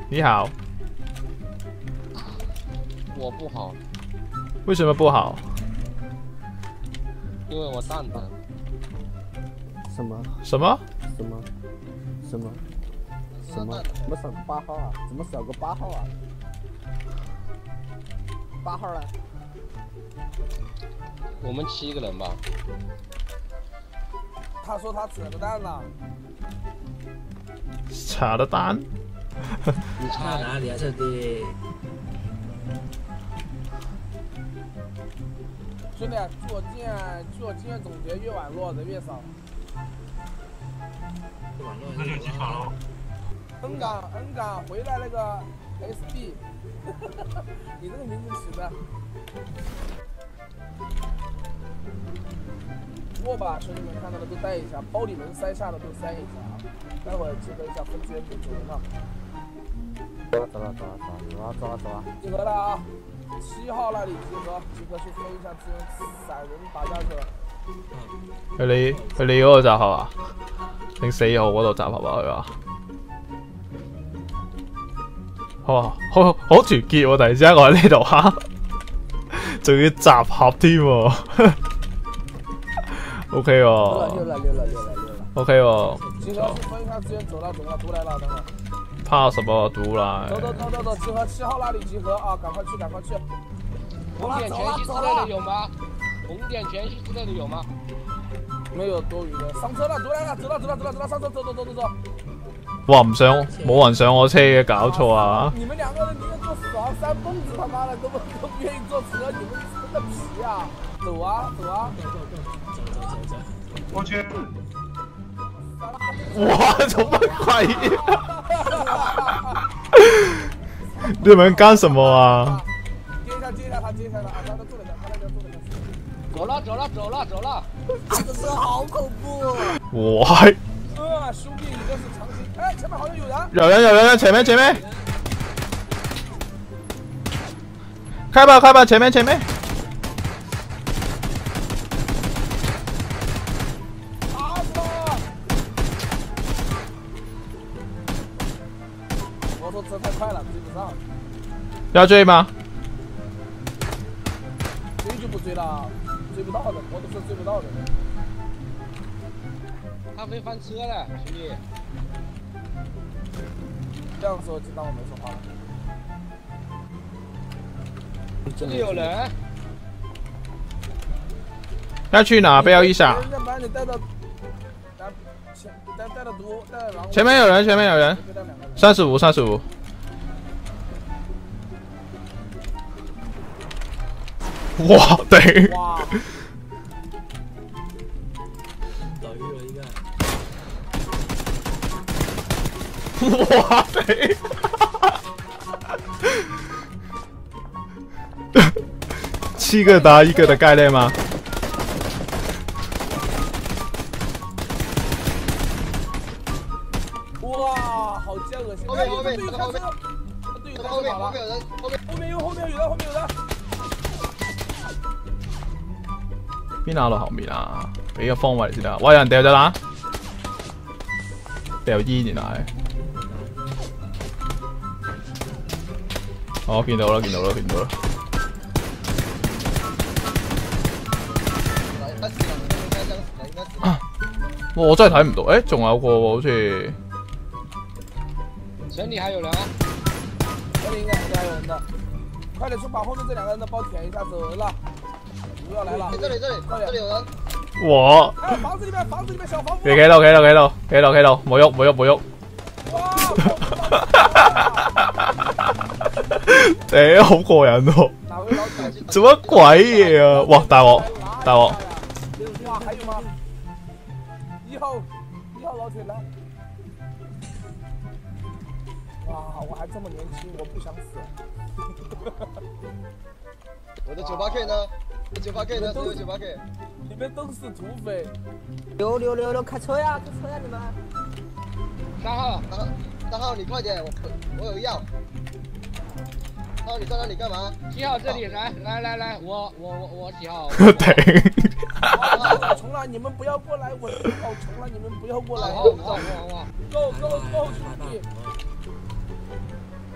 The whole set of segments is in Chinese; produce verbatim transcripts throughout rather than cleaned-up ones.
你好。 我不好。 为什么不好？ 因为我蛋疼。 什么？ 什么？ 什么？什么？什么？怎么少个八号啊？怎么少个八号啊？八号呢？ 我们七个人吧。 他说他扯的蛋了。 扯的蛋？ 你差哪里啊，兄弟？ 兄弟，据我经验，据我经验总结，越网络人越少。 网络那就机场喽。 N 港 N 港回来那个 S B， 你这个名字起的。握把兄弟们看到的都带一下，包里能塞下的都塞一下啊！待会儿集合一下分资源给主人了。 走了走了走了走了走了走了， 集合了啊！七号那里集合，集合去分一下资源，散人打下去了。 去你去你嗰個集合啊？定四號嗰度集合啊？佢話。哇，好好團結喎！突然之間我喺呢度嚇，仲要集合添喎。O K 喎。 溜了溜了溜了溜了溜了。 O K 喎。 集合去分一下资源，走了走了，毒来了，等会儿。 怕什麼毒來？ 走走走走走，集合七號那里集合啊！趕快去趕快去。 红点全息之类的有吗？红点全息之类的有吗？ 没有多余的，上車了，毒來了，走了走了走了走了，上車走走走走走。 哇！唔上，冇人上我車嘅，搞錯啊！ 你們兩個人寧願坐死三蹦子，他媽的都不都不願意坐車，你們真的皮啊！走啊走啊！ 走走走走走。 我去。 哇！做乜鬼啊？你們幹什麼啊？ 接一下接一下他接一下他啊！他都坐了他那邊坐了走了走了走了走了。 這個車好恐怖！ 哇！ 呃，兄弟，你這是長期。哎，前面好像有人。 有人有人，前面前面。開吧開吧，前面前面。 打死了！摩托車太快了，追不上。 要追嗎？ 追就不追了，追不到的，摩托車追不到的。 他会翻車了，兄弟。 這樣說就當我沒說話了。 這裡有人。 要去哪？不要一下。 人家把你帶到，前帶帶到毒，帶到狼。 前面有人，前面有人。三十五，三十五。哇！頂。 哇！ 哇！頂。七個打一個的概念嗎？ 哇，好贱惡心！ 後面後面隊友開車，隊友開車跑了。 後面有人，後面後面有後面有人，後面有人。 邊度落後面啊？俾個方位先得。喂，有人掉咗啦！掉煙原來。我見到啦，見到啦，見到啦。啊！我真係睇唔到，誒，仲有個喎，好似。 城裡還有人啊！ 這裡應該還有人的，快點去把後面這兩個人的包舔一下，走人了。毒要來了。 這裡這裡， 快點！ 這裡有人。 哇！ 哎，房子裡面，房子裡面小房子。 企喺度，企喺度，企喺度，企喺度，企喺度，冇喐，冇喐，冇喐。 哇！ 誒，好過癮喎！做乜鬼嘢啊？哇！大鑊，大鑊！ 哇，還有嗎？一號，一號老鐵來。哇，我還這麼年輕，我不想死。 我的九八 K 呢？九八 K 呢？只有九八 K。 你們都是土匪。 溜溜溜溜，開車呀，開車呀，你們。 三號，三號，三號，你快點，我我有藥。三號，你站那裡幹嘛？七號這裡，來來來來，我我我我幾號？ 頂！ 好窮了，你們不要過來，我好窮了，你們不要過來。 好好好好。 Go go go，兄弟！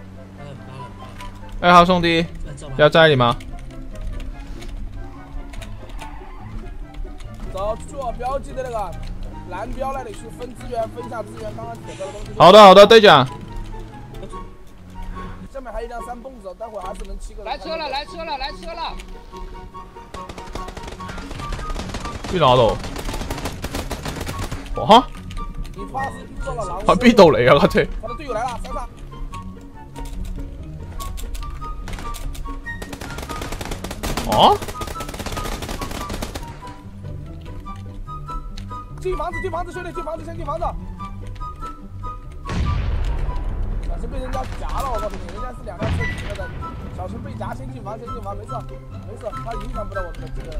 哎，好兄弟，要摘你吗？ 走出去哦，不要记得那个蓝标那里去分资源，分一下资源。刚刚捡到的东西。 好的，好的，队长。 下面还有一辆三蹦子，待会还是能七个人。 来车了，来车了，来车了！ 邊度度？哇哈！ 你怕是遇到了狼。 喺邊度嚟啊？架車？ 他的隊友來了，山上。 啊？ 进房子，进房子，兄弟，进房子，先进房子。小心被人家夹了，我告诉你，人家是两辆车停着的，小心被夹，先进房，先进房，没事，没事，他影响不到我们的这个。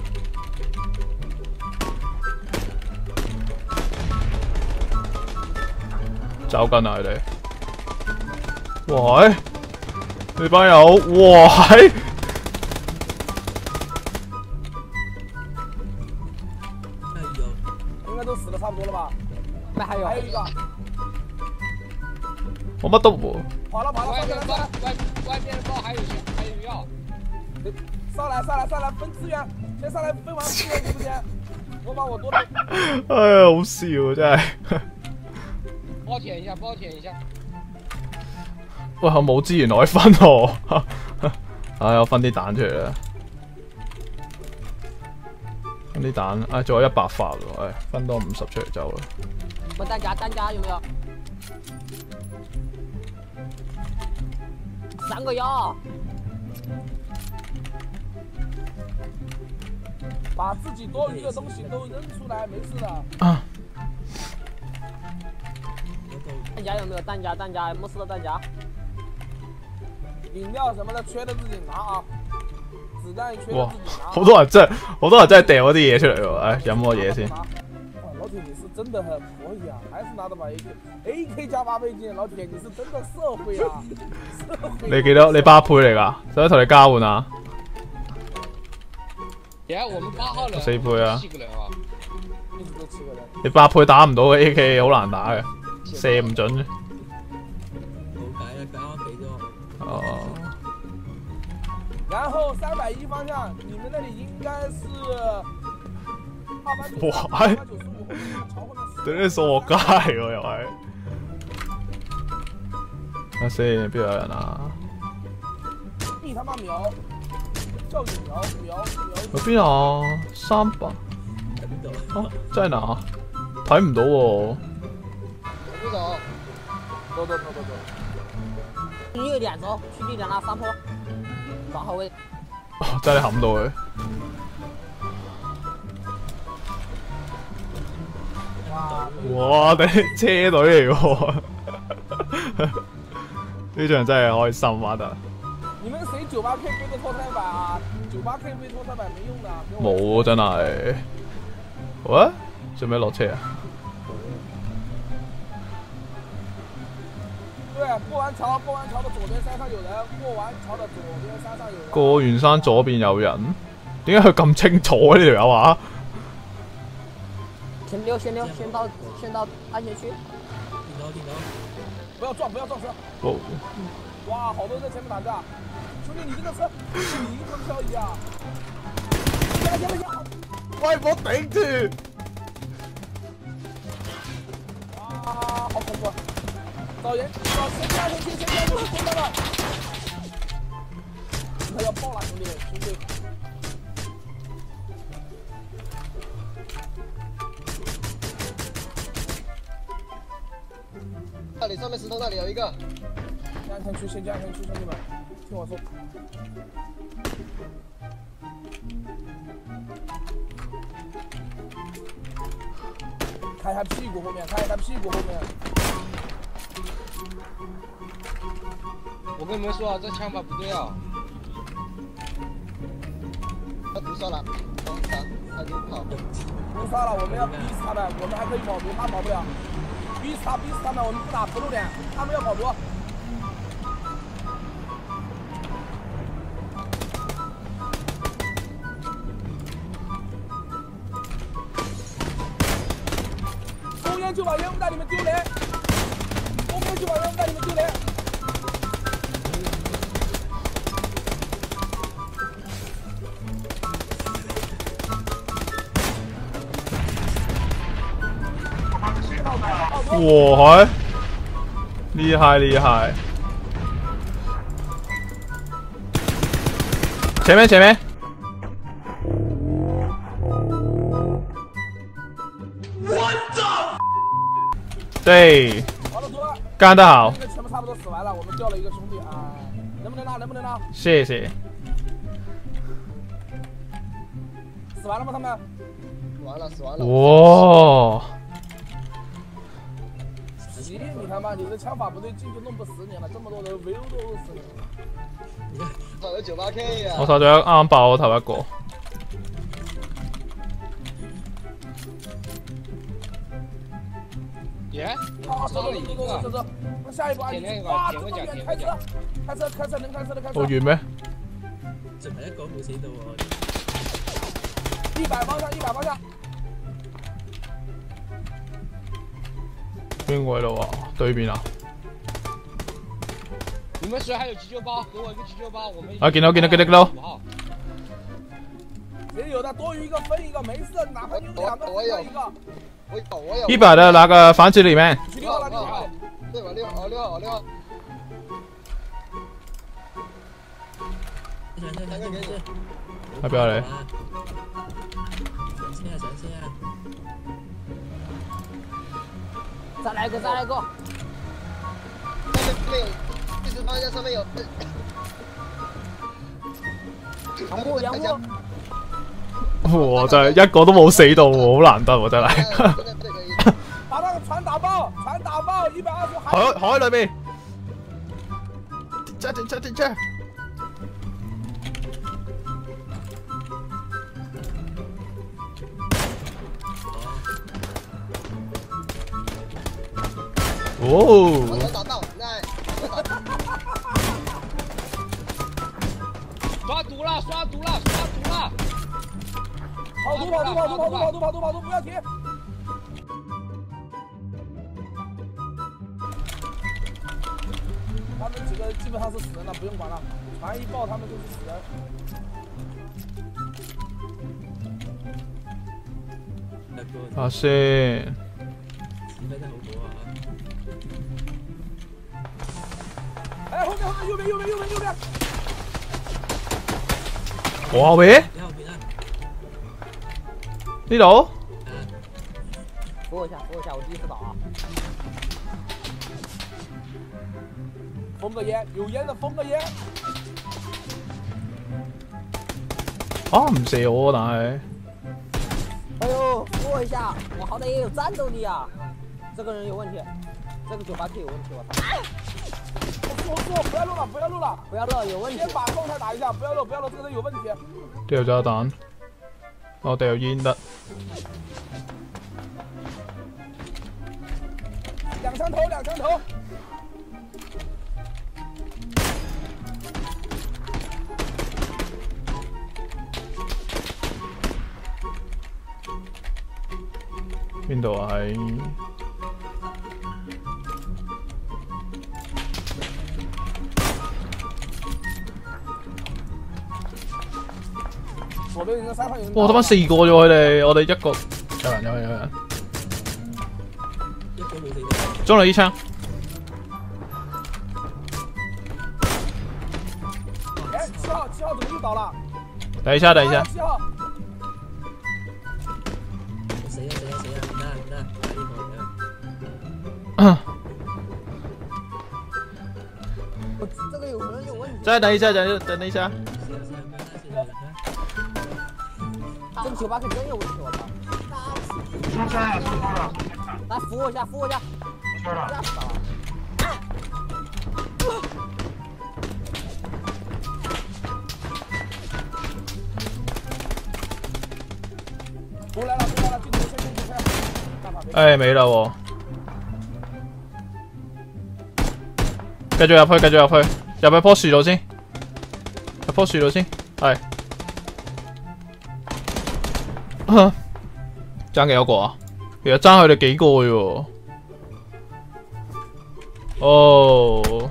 走緊啊！佢哋，喂，呢班友，喂！ 应该都死的差不多了吧？ 那还有还有一个。 我乜都冇。 跑了跑了， 外面包上来上来， 外外面包还有还有药。 上来上来上来分资源，先上来分完资源，你不先？我把我多的。 哎呀，好笑啊，真係。 包舔一下，包舔一下。 喂，我冇資源可以分喎。唉，我分啲蛋出嚟啦。分啲蛋，唉，仲有一百發喎，唉，分多五十出嚟走啦。 我单夹单夹有没有？三个药。 把自己多余的东西都扔出来，没事的。 啊！ 弹夹有没有？弹夹弹夹，没事的弹夹。 饮料什么的缺的自己拿啊，子弹缺的哇， 自己拿。 好多人真係，好多人真係掉嗰啲嘢出嚟喎，唉，飲個嘢先。 老鐵，你是真的很可以啊，還是拿到把 A K，A K 加八倍鏡，老鐵，你是真的社會啊！社會。 你幾多？你八倍嚟㗎？使唔使同你交換啊？ 耶，我們八號人。 四倍啊！ 七個人啊！ 一直都七個人。 你八倍打唔到嘅 A K 好難打嘅，射唔準嘅。 冇計啦，佢啱啱俾咗我。 哦。 然後三百一方向，你們那裡應該是二百九十五， 哇！ 二百九十五，朝後面。 對啲數學家嚟喎，又係。睇先，邊度有人啊？ 你他媽秒！就你秒秒秒！ 喺邊啊？三百。 喺邊度？ 啊，真係嗱，睇唔到喎。 不走。 走走走走走。 你有點走，去力量那山坡，抓好位。 哦，真係冚到佢。哇！你車隊嚟喎，呢場真係開心玩得。 你們誰九八 K 背個拖胎板啊？九八 K 背拖胎板沒用的。 冇真係。喂，做咩落車啊？ 對，過完橋，過完橋的左邊山上有人，過完橋的左邊山上有人。 過完山左邊有人，點解佢咁清楚啊？呢條友啊？ 先溜，先溜，先到，先到安全區。 見到見到。 不要撞，不要撞車。 哦。 哇，好多人在前面打架。兄弟，你這個車是靈魂漂移啊！下來，下來，下來！ 喂，我頂住！ 啊，好恐怖！找人，找先加先先先先先到了。他要爆了，兄弟，兄弟！ 那里上面石頭那里有一個。 先安全區，先安全區，兄弟們，聽我說。看一下屁股後面，看一下屁股後面。 我跟你們說啊，這槍法不對啊。他毒殺了，防殺，他就跑。 毒殺了，我們要逼死他們，我們還可以跑毒，他跑不了。逼死他，逼死他們，我們不打直路點，他們要跑毒。抽烟就把烟雾弹里面丢雷，抽烟就把烟雾弹里面丢雷。 哇，还厉害厉害！前面前面。对， 好的，多了。 干得好！ 这个全部差不多死完了，我们掉了一个兄弟啊，能不能拿？能不能拿？ 谢谢。 死完了吗？他们？ 死完了，死完了。 哇！ 行，你他妈你的枪法不对劲就弄不死你了，这么多人围都都死你。 我有九八 K 啊！ 我頭仲有啱啱爆我頭一個。 耶！ 好，走走走走走走，下一步啊！哇，这么远，开车，开车，开車，能開車的開車。 好遠咩？ 仲係一個冇死到喎。 一百方向，一百方向。 邊位咯喎？對面啊！ 你們誰還有急救包？給我一個急救包，我們。 啊，見到見到見到見到。 誰有的多餘一個分一個，沒事，哪怕你有兩個分一個。 我有我有。 一百的拿個房子裡面。 六號六號，對吧？六號六號六號。 上車上車上車。 喺邊啊你？ 上車啊上車啊！ 再來一個再來一個。 上面有，第十方向上面有。 兩戶兩戶。 我真係一個都冇死到喎，好難得喎真係。 把那個船打爆，船打爆，一百二十海海裏面。停車停車停車！哦。 打到，來。刷毒了，刷毒了，刷毒了！ 跑毒，跑毒，跑毒，跑毒，跑毒，跑毒，跑毒，不要停！他们几个基本上是死人了，不用管了。船一爆，他们就是死人。 啊先。 飛得好好啊！ 哎，後面，後面，右邊，右邊，右邊，右邊。 我後邊？ 你後邊啊？ 呢度？ 扶我一下，扶我一下，我第一次打啊！ 封個煙，有煙的封個煙。 啊，唔射我但係。 哎呦，扶我一下，我好歹也有戰鬥力啊！這個人有問題，這個九八 K 有問題，我操！ 我說不要漏了，不要漏了， 不要漏，有問題。 先把狀態打一下，不要漏，不要漏，這個人有問題。 掉炸彈，我掉煙得。 兩槍頭，兩槍頭。 邊度啊？係哇！得翻四個啫佢哋，我哋一個有人有人有人。 一個冇死到。 中了一槍。 哎，七號，七號怎麼又倒了？ 等一下，等一下。 七號。 死啊死啊死啊！唔得唔得，快啲過嚟啊！ 這個有人有問題。 再等一下，等等一下。 這個九八 K 真有問題，我操！出車了，出車了！來扶我一下，扶我一下。出車了。 出來了，出來了，進頭先進頭先。 哎，沒了喎。繼續入去，繼續入去，入去棵樹度先，入棵樹度先，係。爭幾多個啊？其實爭佢哋幾個嘅喎。哦。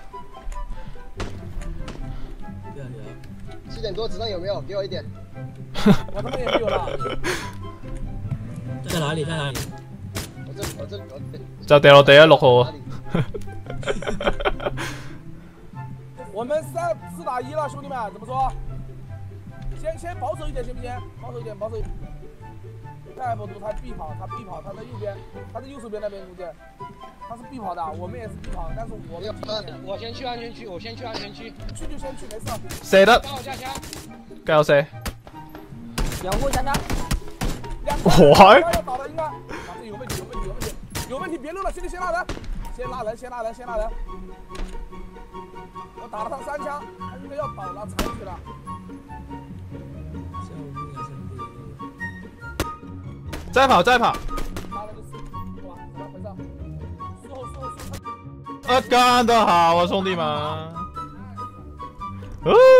七點多子彈有沒有？給我一點。 我他媽也沒有了。 在哪裡？在哪裡？ 我这里，我这里，我这里。 就掉落地啊，六號啊。 我们三四打一了，兄弟们，怎么说？先先保守一点，行不行？保守一点，保守一点。下一波图他必跑，他必跑，他在右边，他在右手边那边估计，他是必跑的，我们也是必跑，但是我们我先去安全区，我先去安全区， 去就先去，没事。 射得， 帮我下枪， 加油射！ 两步下枪， 哇！ 要倒了应该，啊这有问题，有问题，有问题，有问题，别溜了，兄弟先拉人，先拉人，先拉人，先拉人。我打了他三枪，他应该要倒了，残血了。 再跑，再跑！ 拉了个死，好吧，怎么回事？事后，事后，事后。 啊，干得好啊，兄弟们！哦